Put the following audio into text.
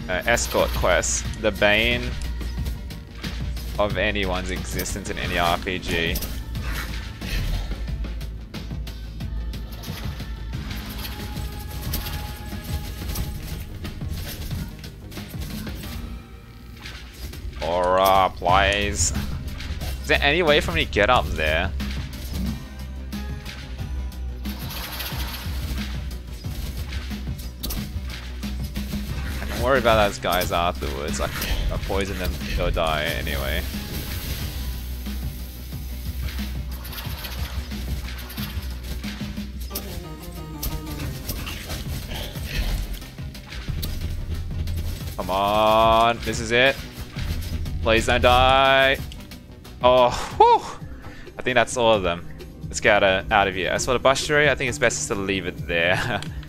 escort quest. The bane of anyone's existence in any RPG. Aura, please. Is there any way for me to get up there? I can worry about those guys afterwards. I poison them, they'll die anyway. Come on, this is it. Please don't die. Oh, whew. I think that's all of them. Let's get out of here. As for the bus tree, I think it's best to leave it there.